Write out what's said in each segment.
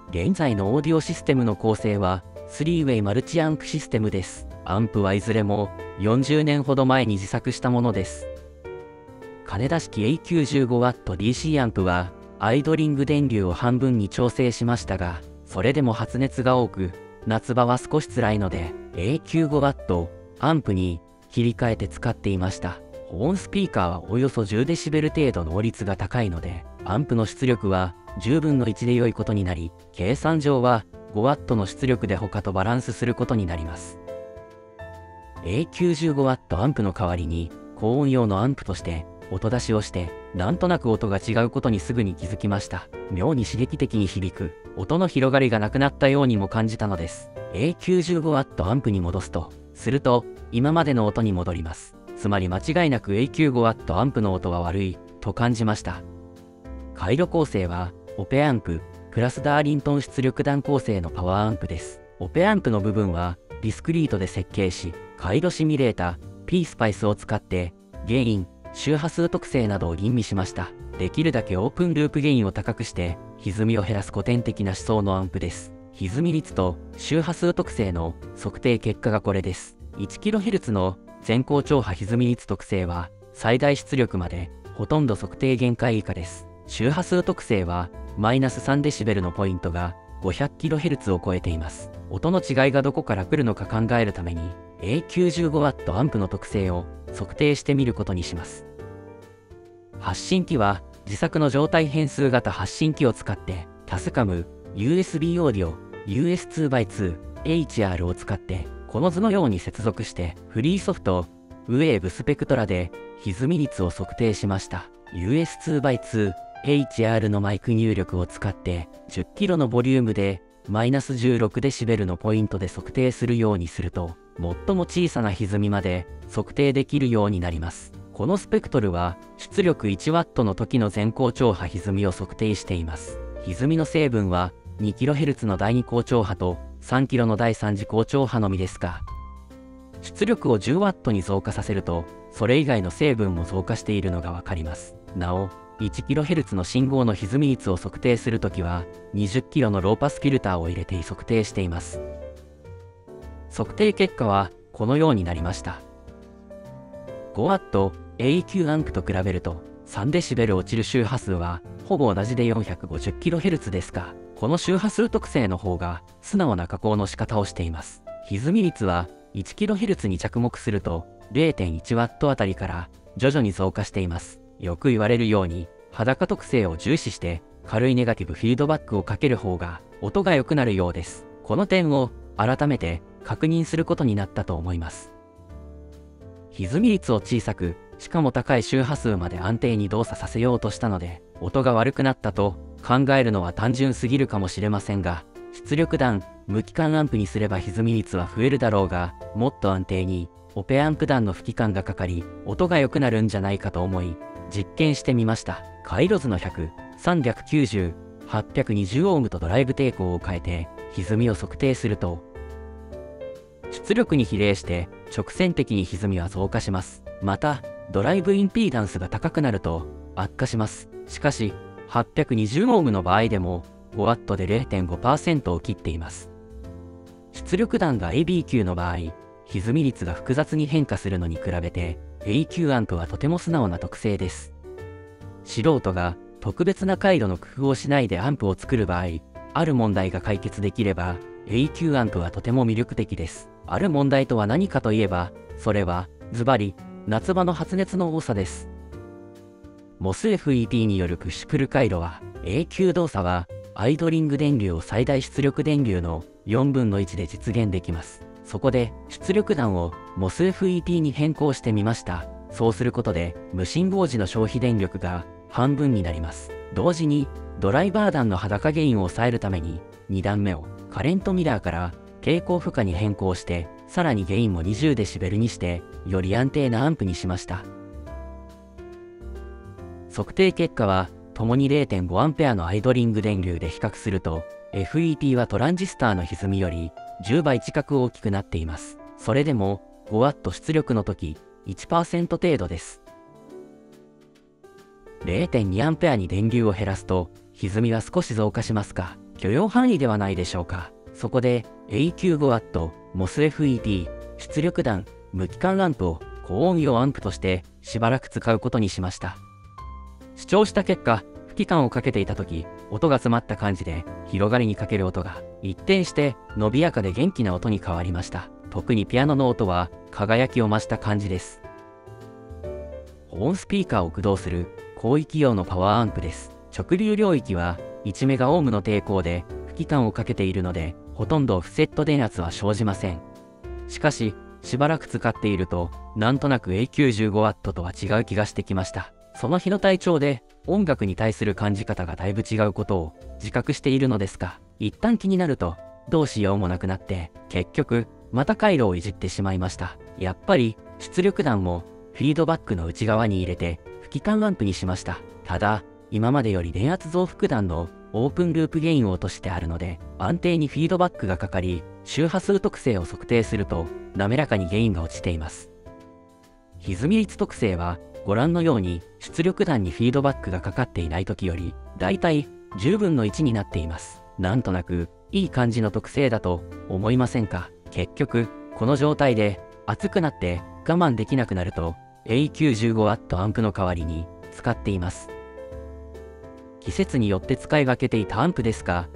現在のオーディオシステムの構成は、3-way マルチアンプシステムです。アンプはいずれも40年ほど前に自作したものです。金田式 A95W DC アンプは、アイドリング電流を半分に調整しましたが、それでも発熱が多く、夏場は少し辛いので、A95W アンプに切り替えて使っていました。保音スピーカーはおよそ 10dB 程度の音率が高いので、アンプの出力は10分の1で良いことになり、計算上は 5W の出力で他とバランスすることになります。A95W アンプの代わりに、高音用のアンプとして音出しをして、なんとなく音が違うことにすぐに気づきました。妙に刺激的に響く、音の広がりがなくなったようにも感じたのです。A95W アンプに戻すと、すると、今までの音に戻ります。つまり間違いなく A95W アンプの音は悪い、と感じました。回路構成は、オペアンプ、プラスダーリントン出力弾構成のパワーアンプです。オペアンプの部分は、ディスクリートで設計し、回路シミュレータ、PSpice を使って、ゲイン、周波数特性などを吟味しました。できるだけオープンループゲインを高くして、歪みを減らす古典的な思想のアンプです。歪み率と周波数特性の測定結果がこれです。1kHz の全高超波歪み率特性は、最大出力までほとんど測定限界以下です。周波数特性は、マイナス 3dB のポイントが 500kHz を超えています。音の違いがどこから来るのか考えるために、A95W アンプの特性を測定してみることにします。発信機は自作の状態変数型発信機を使ってタスカム、USB オーディオ、US2x2、HR を使ってこの図のように接続してフリーソフト、ウェーブスペクトラで歪み率を測定しました。US2x2、HR のマイク入力を使って 10kg のボリュームでマイナス 16dB のポイントで測定するようにすると最も小さな歪みまで測定できるようになります。このスペクトルは出力 1W の時の全高超波歪みを測定しています。歪みの成分は 2kHz の第2高超波と 3kg の第3次高超波のみですが、出力を 10W に増加させると、それ以外の成分も増加しているのがわかります。なお、1kHz の信号の歪み率を測定するときは、20kg のローパスフィルターを入れて測定しています。測定結果は、このようになりました。5W AEQ アンプと比べると、3dB 落ちる周波数は、ほぼ同じで 450kHz ですが、この周波数特性の方が、素直な加工の仕方をしています。歪み率は、1kHz に着目すると、0.1W あたりから徐々に増加しています。よく言われるように、裸特性を重視して、軽いネガティブフィードバックをかける方が、音が良くなるようです。この点を、改めて、確認することになったと思います。歪み率を小さく、しかも高い周波数まで安定に動作させようとしたので、音が悪くなったと考えるのは単純すぎるかもしれませんが、出力段、無機関アンプにすれば歪み率は増えるだろうが、もっと安定に、オペアンプ段の吹き感がかかり、音が良くなるんじゃないかと思い、実験してみました。回路図の100、390、820オームとドライブ抵抗を変えて、歪みを測定すると、出力に比例して直線的に歪みは増加します。また、ドライブインピーダンスが高くなると悪化します。しかし、820オームの場合でも 5W で 0.5% を切っています。出力段が ABQ の場合、歪み率が複雑に変化するのに比べて、AQ アンプはとても素直な特性です。素人が特別な回路の工夫をしないでアンプを作る場合、ある問題が解決できれば、AQ アンプはとても魅力的です。ある問題とは何かといえば、それは、ズバリ、夏場の発熱の多さです。MOS-FET によるプッシュプル回路は、AQ 動作は、アイドリング電流を最大出力電流の4分の1で実現できます。そこで、出力段を MOS-FET に変更してみました。そうすることで、無信号時の消費電力が半分になります。同時に、ドライバー段の裸ゲインを抑えるために、2段目をカレントミラーから蛍光負荷に変更して、さらにゲインも 20dB にして、より安定なアンプにしました。測定結果は、共に 0.5A のアイドリング電流で比較すると、FET はトランジスタの歪みより10倍近く大きくなっています。それでも 5W 出力の時 1% 程度です。0.2A に電流を減らすと歪みは少し増加しますが、 許容範囲ではないでしょうか。そこで A95W MOSFET 出力弾無機関アンプを高音用アンプとしてしばらく使うことにしました。試聴した結果、吹き管をかけていた時、音が詰まった感じで広がりにかける音が一転して伸びやかで元気な音に変わりました。特にピアノの音は輝きを増した感じです。保音スピーカーを駆動する広域用のパワーアンプです。直流領域は1メガオームの抵抗で吹き管をかけているので、ほとんどオフセット電圧は生じません。しかし、しばらく使っていると、なんとなく A95W とは違う気がしてきました。その日の体調で音楽に対する感じ方がだいぶ違うことを自覚しているのですが、一旦気になるとどうしようもなくなって、結局また回路をいじってしまいました。やっぱり出力弾もフィードバックの内側に入れて吹き管アンプにしました。ただ、今までより電圧増幅弾のオープンループゲインを落としてあるので、安定にフィードバックがかかり、周波数特性を測定すると滑らかにゲインが落ちています。歪み率特性はご覧のように出力弾にフィードバックがかかっていない時よりだいたい10分の1になっています。なんとなくいい感じの特性だと思いませんか？結局この状態で熱くなって我慢できなくなると A95W アンプの代わりに使っています。季節によって使い分けていたアンプですが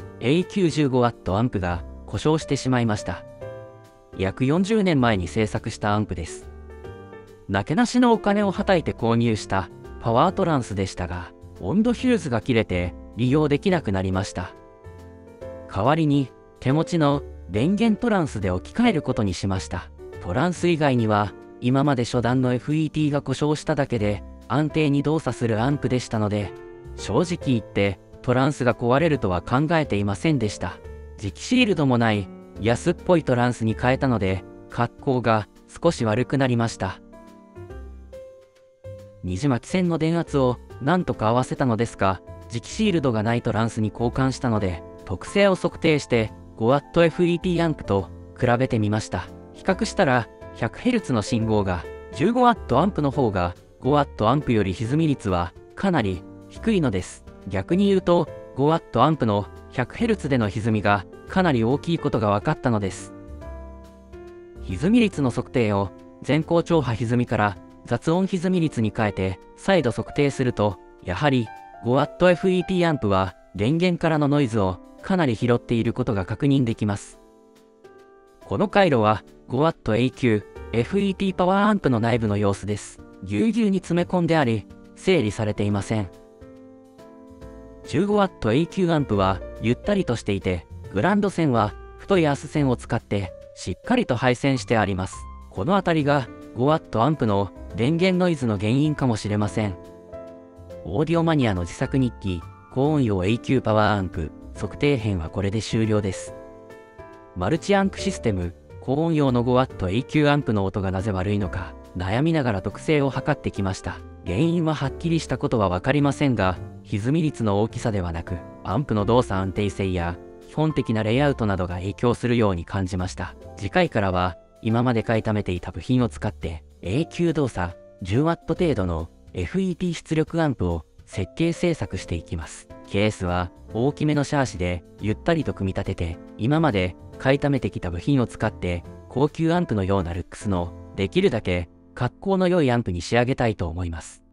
A95W アンプが故障してしまいました。約40年前に製作したアンプです。なけなしのお金をはたいて購入したパワートランスでしたが、温度ヒューズが切れて利用できなくなりました。代わりに手持ちの電源トランスで置き換えることにしました。トランス以外には今まで初段の FET が故障しただけで安定に動作するアンプでしたので、正直言ってトランスが壊れるとは考えていませんでした。磁気シールドもない安っぽいトランスに変えたので格好が少し悪くなりました。虹巻線の電圧をなんとか合わせたのですが、磁気シールドがないトランスに交換したので特性を測定して 5WFET アンプと比べてみました。比較したら 100Hz の信号が 15W アンプの方が 5W アンプより歪み率はかなり低いのです。逆に言うと 5W アンプの 100Hz での歪みがかなり大きいことが分かったのです。歪み率の測定を全高超波歪みから雑音歪み率に変えて再度測定すると、やはり 5WFET アンプは電源からのノイズをかなり拾っていることが確認できます。この回路は 5WAQ-FET パワーアンプの内部の様子です。ぎゅうぎゅうに詰め込んであり、整理されていません。15WAQ アンプはゆったりとしていて、グランド線は太いアース線を使ってしっかりと配線してあります。このあたりが 5W アンプの電源ノイズの原因かもしれません。オーディオマニアの自作日記、高音用 AQ パワーアンプ測定編はこれで終了です。マルチアンプシステム、高音用の 5WAQ アンプの音がなぜ悪いのか悩みながら特性を測ってきました。原因ははっきりしたことはわかりませんが、歪み率の大きさではなく、アンプの動作安定性や基本的なレイアウトなどが影響するように感じました。次回からは、今まで買い溜めていた部品を使って、AQ 動作 10W 程度の FET 出力アンプを設計製作していきます。ケースは大きめのシャーシでゆったりと組み立てて、今まで買い溜めてきた部品を使って高級アンプのようなルックスのできるだけ格好の良いアンプに仕上げたいと思います。